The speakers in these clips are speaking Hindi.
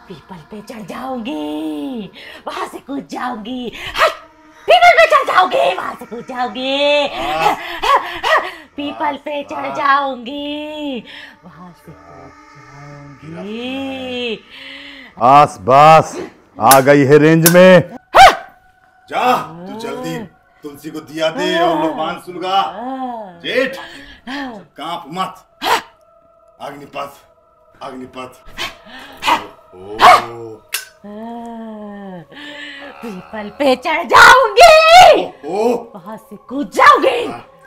पीपल पे चढ़ जाऊंगी, वहां से कूद जाऊंगी। पीपल पे चढ़ जाऊंगी, वहां से कूद जाऊंगी। पीपल पे चढ़ जाऊंगी, वहां से कूद जाऊंगी। बस बस, आ गई है रेंज में। जा तू जल्दी तुलसी को दिया दे और लोबान सुलगा। जेठ कांप मत। अग्निपथ अग्निपथ। पीपल पे चढ़ जाऊंगी, वहां से कूद जाऊंगी।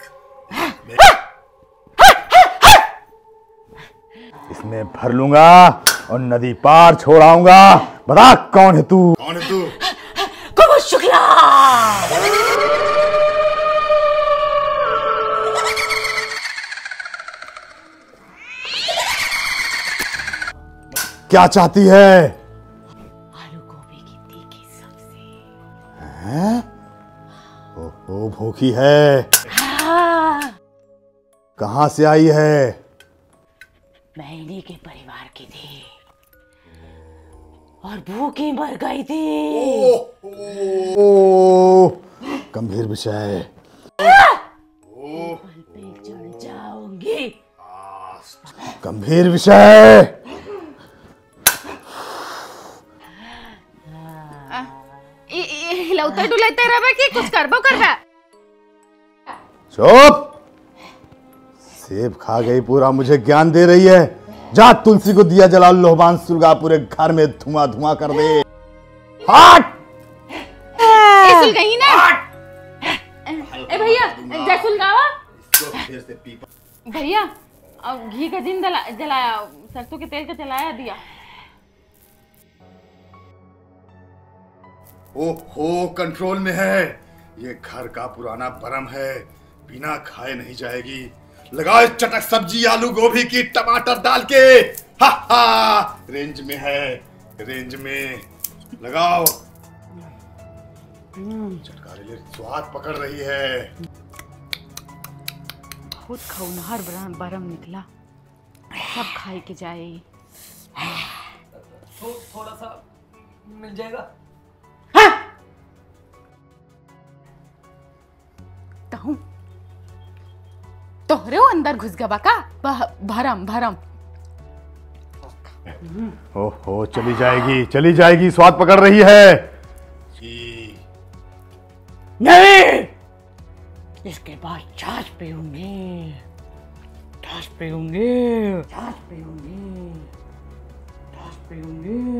इसमें भर लूंगा और नदी पार छोड़ाऊंगा। बता कौन है तू? कौन है तू? कुमुद शुक्ला। क्या चाहती है? आलू गोभी की तीखी सब्जी। हैं? ओहो, भूखी है। कहां से आई है? मैं इन्हीं के परिवार की थी और भूखी मर गई थी। ओ, गंभीर विषय। पीपल पे चढ़ जाऊंगी। गंभीर विषय। हिलौते डुलते रहबे कि कुछ करबो करबे? चुप। सेब खा गई पूरा, मुझे ज्ञान दे रही है। जा तुलसी को दिया जला, लोबान सुलगा, पूरे घर में धुआं धुआं कर दे। हट। सुल गई ना। ए भैया जा सुलगावा। भैया अब घी का जिन जलाया, सरसों के तेल का जलाया दिया। ओहो, कंट्रोल में है। ये घर का पुराना परम है, बिना खाए नहीं जाएगी। लगाओ चटक सब्जी आलू गोभी की टमाटर डाल के। हा हा, रेंज में है, रेंज में लगाओ। चटकारे स्वाद पकड़ रही है। बहुत खौनहर बरम निकला, सब खाए के जाए। तो थोड़ा सा मिल जाएगा। तोहरे अंदर घुस गवा का भरम भरम। ओहो, चली जाएगी चली जाएगी, स्वाद पकड़ रही है। नहीं, इसके बाद छाछ पीऊंगी, छाछ पीऊंगी, छाछ पीऊंगी, छाछ पीऊंगी।